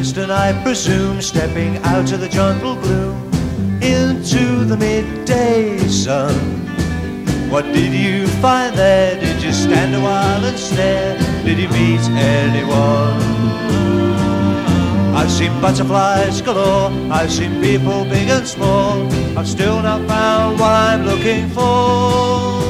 Kingston, I presume, stepping out of the jungle gloom into the midday sun. What did you find there? Did you stand a while and stare? Did you meet anyone? I've seen butterflies galore, I've seen people big and small. I've still not found what I'm looking for.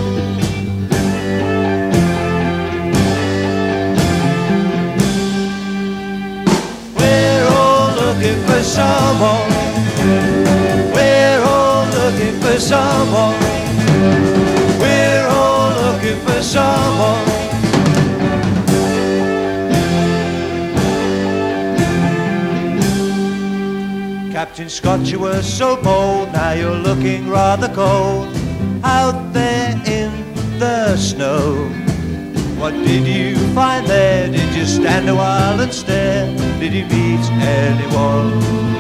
We're all looking for someone. We're all looking for someone. We're all looking for someone. Captain Scott, you were so bold, now you're looking rather cold out there in the snow. What did you find there? Did you stand a while and stare? Did you meet anyone?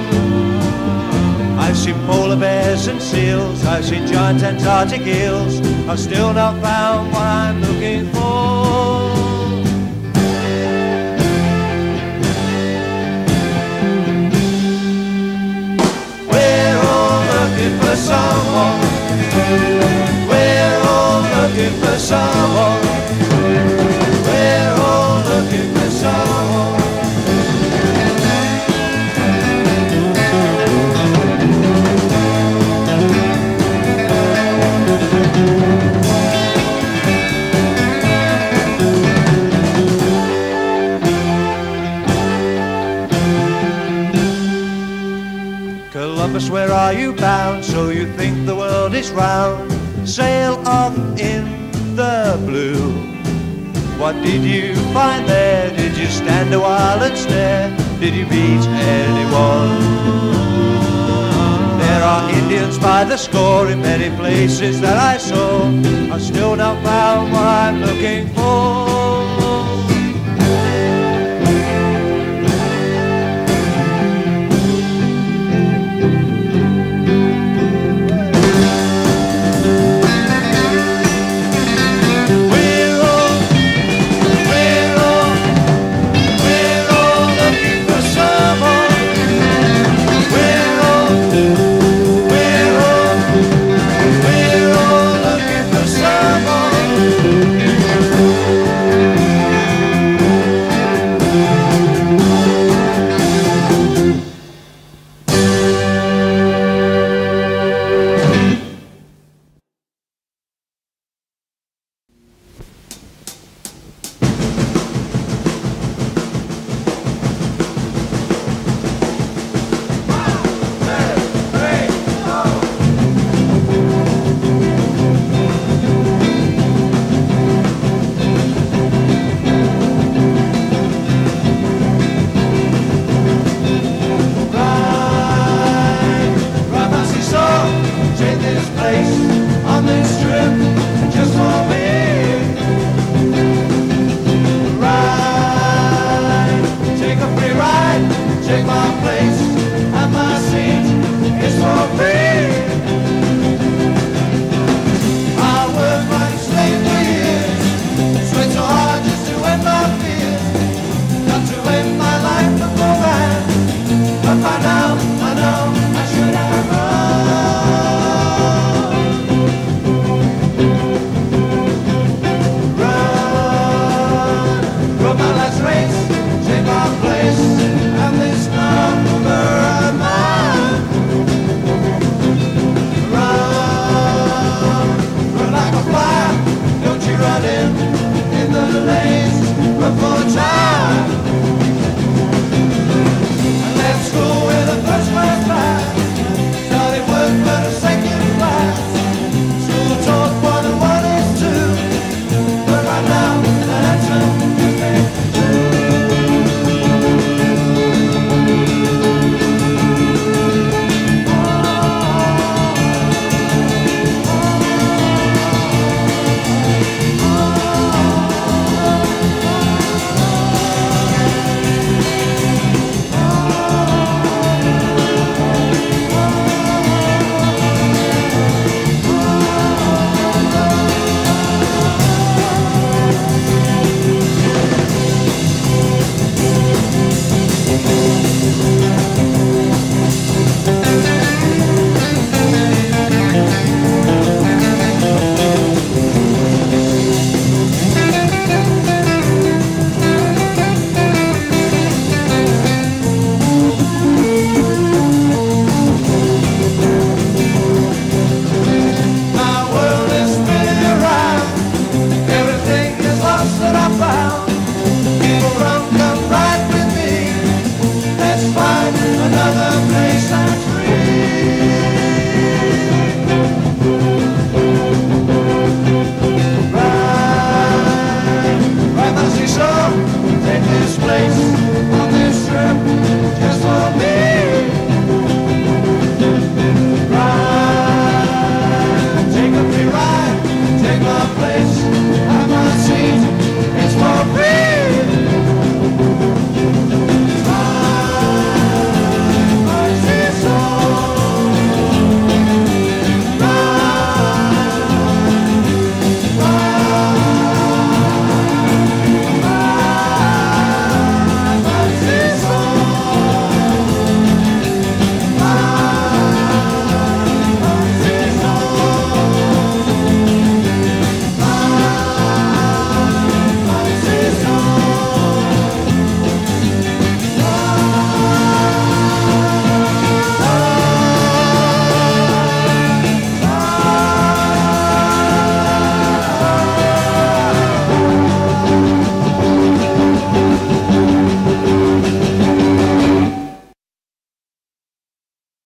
I've seen polar bears and seals, I've seen giant Antarctic eels. I've still not found what I'm looking for. We're all looking for someone. We're all looking for someone. We're all looking for someone. Columbus, where are you bound? So you think the world is round? Sail off in the blue. What did you find there? Did you stand a while and stare? Did you meet anyone? There are Indians by the score in many places that I saw. I've still not found what I'm looking for.